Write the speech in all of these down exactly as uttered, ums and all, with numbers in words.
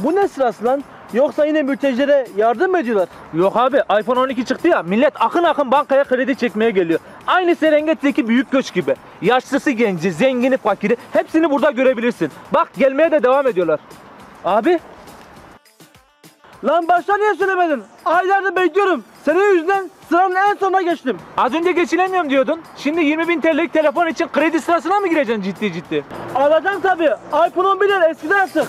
Bu ne sırası lan? Yoksa yine mültecilere yardım mı ediyorlar? Yok abi, iPhone on iki çıktı ya, millet akın akın bankaya kredi çekmeye geliyor. Aynı Serengeti'deki büyük göç gibi. Yaşlısı genci, zengini fakiri hepsini burada görebilirsin. Bak gelmeye de devam ediyorlar. Abi. Lan başta niye söylemedin? Aylardır bekliyorum. Senin yüzünden sıranın en sonuna geçtim. Az önce geçinemiyorum diyordun. Şimdi yirmi bin T L'lik telefon için kredi sırasına mı gireceksin ciddi ciddi? Alacağım tabii. iPhone on birler eskiden artık.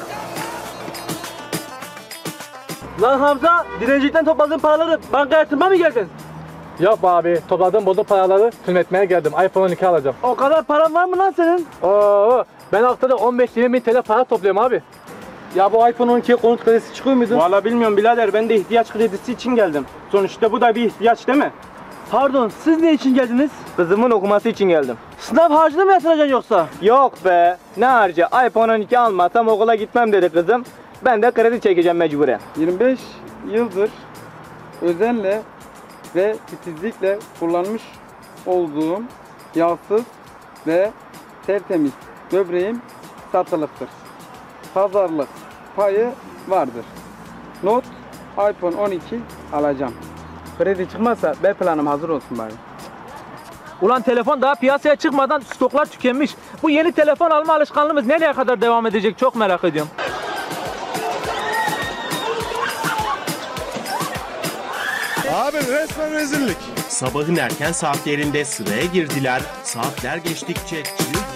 Lan Hamza, dilencilikten topladığın paraları bankaya yatırma mı geldin? Yok abi, topladığım bozuk paraları tümletmeye geldim. iPhone on iki alacağım. O kadar paran var mı lan senin? Oo, ben haftada on beş yirmi bin T L para topluyorum abi. Ya bu iPhone on ikiye konut kredisi çıkıyor muydu? Valla bilmiyorum birader, ben de ihtiyaç kredisi için geldim. Sonuçta bu da bir ihtiyaç değil mi? Pardon, siz ne için geldiniz? Kızımın okuması için geldim. Sınav harcını mı yatıracaksın yoksa? Yok be, ne harcı, iPhone on iki almazsam okula gitmem dedi kızım. Ben de kredi çekeceğim mecburen. yirmi beş yıldır özenle ve titizlikle kullanmış olduğum yağsız ve tertemiz böbreğim satılıktır. Pazarlık payı vardır. Not, iPhone on iki alacağım. Kredi çıkmazsa B planım hazır olsun bari. Ulan telefon daha piyasaya çıkmadan stoklar tükenmiş. Bu yeni telefon alma alışkanlığımız nereye kadar devam edecek çok merak ediyorum. Abi resmen rezillik. Sabahın erken saatlerinde sıraya girdiler. Saatler geçtikçe çığ